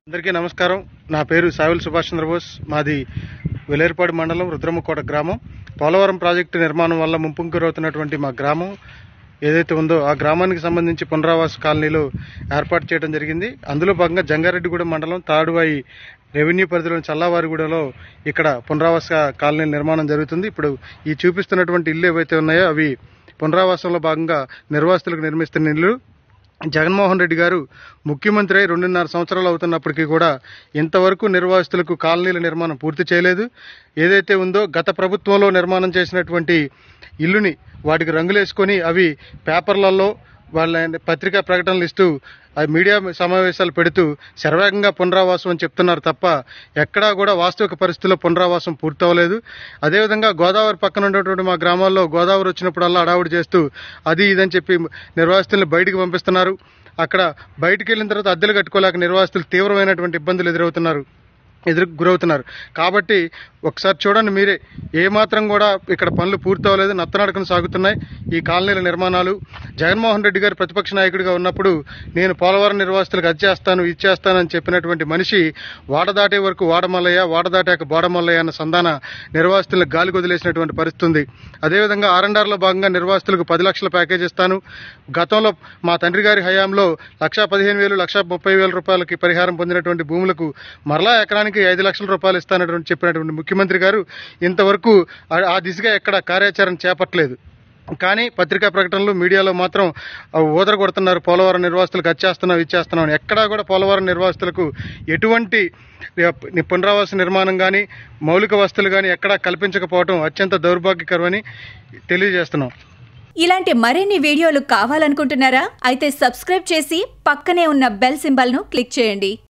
అందరికీ నమస్కారం. నా పేరు సావిల్ సుభాష్ చంద్రబోస్. మాది వెలేరుపాడు మండలం రుద్రమకోట గ్రామం. పోలవరం ప్రాజెక్టు నిర్మాణం వల్ల ముంపుకు గురవుతున్నటువంటి మా గ్రామం ఏదైతే ఉందో ఆ గ్రామానికి సంబంధించి పునరావాస కాలనీలు ఏర్పాటు చేయడం జరిగింది. అందులో భాగంగా జంగారెడ్డిగూడెం మండలం తాడువాయి రెవెన్యూ పరిధిలోని చల్లావారిగూడలో ఇక్కడ పునరావాస కాలనీల నిర్మాణం జరుగుతుంది. ఇప్పుడు ఈ చూపిస్తున్నటువంటి ఇల్లు ఏవైతే ఉన్నాయో అవి పునరావాసంలో భాగంగా నిర్వాసితులకు నిర్మిస్తున్న ఇల్లు. జగన్మోహన్ రెడ్డి గారు ముఖ్యమంత్రి అయి 2.5 సంవత్సరాలు అవుతున్నప్పటికీ కూడా ఇంతవరకు నిర్వాసితులకు కాలనీల నిర్మాణం పూర్తి చేయలేదు. ఏదైతే ఉందో గత ప్రభుత్వంలో నిర్మాణం చేసినటువంటి ఇల్లుని వాటికి రంగులేసుకొని అవి పేపర్లలో వాళ్ళ పత్రికా ప్రకటనలు ఇస్తూ మీడియా సమావేశాలు పెడుతూ శరవేగంగా పునరావాసం అని చెప్తున్నారు తప్ప ఎక్కడా కూడా వాస్తవిక పరిస్థితుల్లో పునరావాసం పూర్తవలేదు. అదేవిధంగా గోదావరి పక్కన ఉన్నటువంటి మా గ్రామాల్లో గోదావరి వచ్చినప్పుడల్లా అడావుడి చేస్తూ అది ఇదని చెప్పి నిర్వాసితులను బయటికి పంపిస్తున్నారు. అక్కడ బయటికి వెళ్ళిన తర్వాత అద్దెలు కట్టుకోలేక నిర్వాసితులు తీవ్రమైనటువంటి ఇబ్బందులు గురవుతున్నారు. కాబట్టి ఒకసారి చూడండి మీరే, ఏమాత్రం కూడా ఇక్కడ పనులు పూర్తవలేదు, నత్తనడకను సాగుతున్నాయి ఈ కాలనీల నిర్మాణాలు. జగన్మోహన్ రెడ్డి గారు ప్రతిపక్ష నాయకుడిగా ఉన్నప్పుడు నేను పోలవరం నిర్వాసితులకు అది చేస్తాను ఇది చేస్తానని చెప్పినటువంటి మనిషి వాడ దాటే వరకు వాడమల్లయ్య, వాడ దాటాక బోడమల్లయ్య అన్న సంధాన నిర్వాసితులకు గాలి వదిలేసినటువంటి పరిస్థితి ఉంది. అదేవిధంగా ఆర్ఎండ్ఆర్లో భాగంగా నిర్వాసితులకు 10 లక్షల ప్యాకేజ్ ఇస్తాను, గతంలో మా తండ్రి గారి హయాంలో 1,15,000 1,30,000 రూపాయలకి పరిహారం పొందినటువంటి భూములకు మరలా ఎకరానికి 5 లక్షల రూపాయలు ఇస్తానటువంటి చెప్పినటువంటి ముఖ్యమంత్రి గారు ఇంతవరకు ఆ దిశగా ఎక్కడ కార్యాచరణ చేపట్టలేదు. కానీ పత్రికా ప్రకటనలు మీడియాలో మాత్రం ఊదర కొడుతున్నారు, పోలవరం నిర్వాసితులకు అది చేస్తున్నాం ఇది చేస్తున్నాం అని. ఎక్కడా కూడా పోలవరం నిర్వాసితులకు ఎటువంటి పునరావాస నిర్మాణం కానీ మౌలిక వసతులు కానీ ఎక్కడా కల్పించకపోవడం అత్యంత దౌర్భాగ్యకరమని తెలియజేస్తున్నాం. ఇలాంటి మరిన్ని వీడియోలు కావాలనుకుంటున్నారా? అయితే సబ్స్క్రైబ్ చేసి పక్కనే ఉన్న బెల్ సింబల్ను క్లిక్ చేయండి.